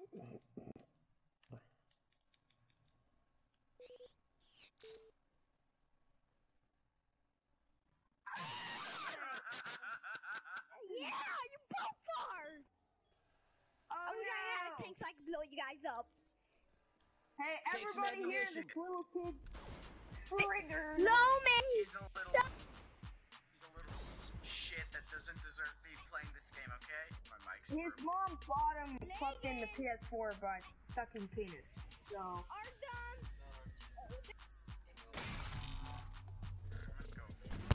you both are! I'm gonna have tanks so I can blow you guys up. Hey, everybody here, this little kid's triggered. No, man! He's a little shit that doesn't deserve to be playing this game, okay? My mic's His mom bought him fucking the PS4 by sucking penis, so... Are done! Let's go.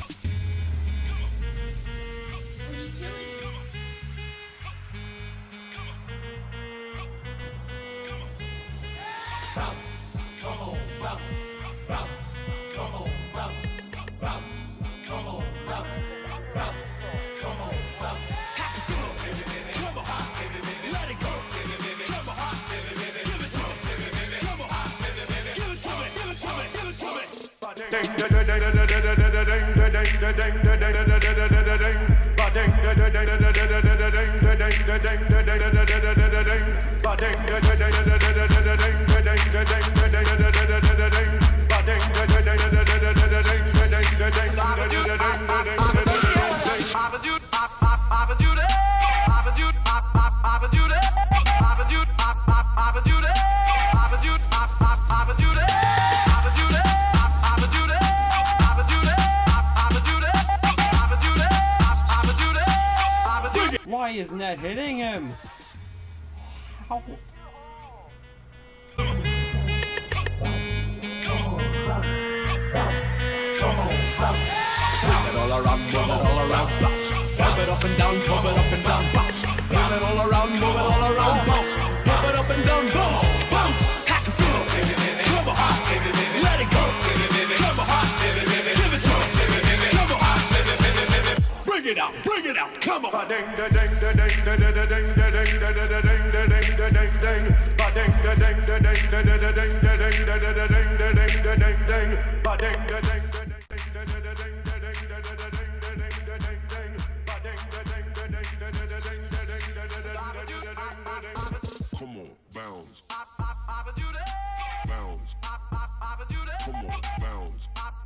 Why isn't that hitting him? How? All around, move it all around, bounce. Pump it up and down, pump it up and down, bounce. Move it all around, move it all around, bounce. Pump it up and down, bounce, bounce. Hack it through, come on, let it go. Come on, give it to me. Come on, bring it out, come on. Ding da ding da ding da da da ding da ding da da da ding da ding da ding ding. Ba ding da ding da ding da da da ding da ding da da da ding da ding da ding ding. Ba ding da ding da ding da da da ding da ding da da da ding da ding da ding ding. Ba ding da ding da ding da da da ding da ding da da da ding da ding da ding. Come on, bounce. Bounce. Come on, bounce.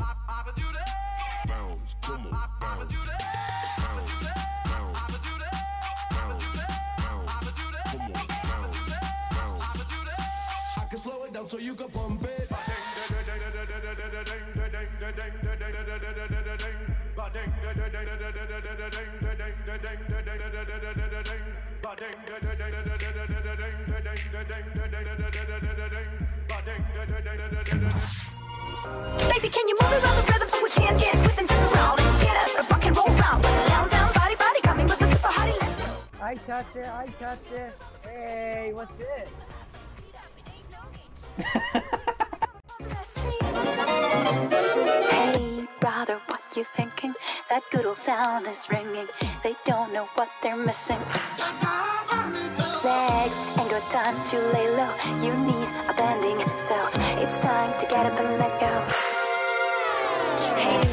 Bounce. Come on, bounce. Slow it down so you can pump it. Baby, can you move around the rhythm so we can get with and jump around and get us a rock and roll round? Down, down, body, body, coming with the super hottie. Let's go. I touch it. Hey, what's this? Hey, brother, what you thinking? That good old sound is ringing. They don't know what they're missing. Legs ain't got time to lay low. Your knees are bending, so it's time to get up and let go. Hey,